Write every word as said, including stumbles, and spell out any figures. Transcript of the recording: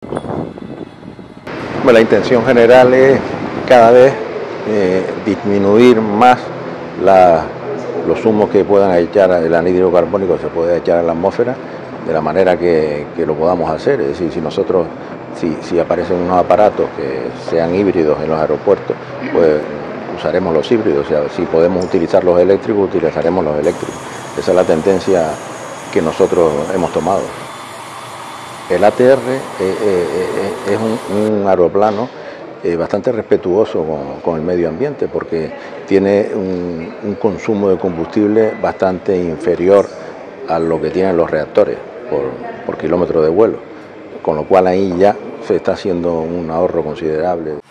Bueno, la intención general es cada vez eh, disminuir más la, los humos que puedan echar, el anhídrido carbónico se puede echar a la atmósfera de la manera que, que lo podamos hacer. Es decir, si nosotros, si, si aparecen unos aparatos que sean híbridos en los aeropuertos, pues usaremos los híbridos. O sea, si podemos utilizar los eléctricos, utilizaremos los eléctricos. Esa es la tendencia que nosotros hemos tomado. El A T R eh, eh, es un, un aeroplano eh, bastante respetuoso con, con el medio ambiente porque tiene un, un consumo de combustible bastante inferior a lo que tienen los reactores por, por kilómetro de vuelo, con lo cual ahí ya se está haciendo un ahorro considerable.